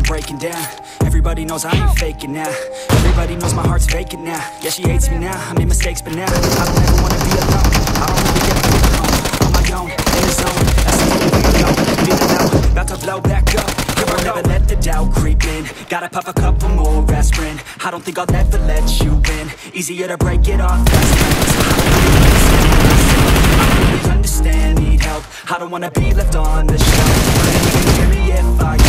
breaking down. Everybody knows I ain't faking now. Everybody knows my heart's vacant now. Yeah, she hates me now, I made mistakes, but now I don't ever wanna be alone. I don't really get to home, on my own, in the zone. That's the only way to go, feeling low, about to blow back up. Here I never let the doubt creep in. Gotta pop a couple more aspirin. I don't think I'll ever let you in. Easier to break it off fast friends. I don't really understand, need help. I don't wanna be left on the shelf. But you can hear me if I